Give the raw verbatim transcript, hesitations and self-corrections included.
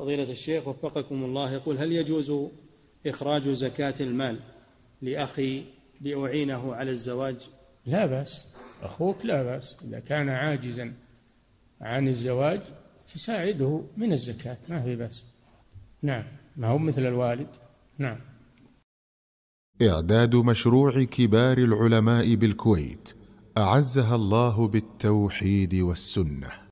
فضيلة الشيخ وفقكم الله، يقول: هل يجوز إخراج زكاة المال لأخي لأعينه على الزواج؟ لا بأس، أخوك لا بأس إذا كان عاجزا عن الزواج تساعده من الزكاة، ما في بأس. نعم، ما هو مثل الوالد. نعم. إعداد مشروع كبار العلماء بالكويت أعزها الله بالتوحيد والسنة.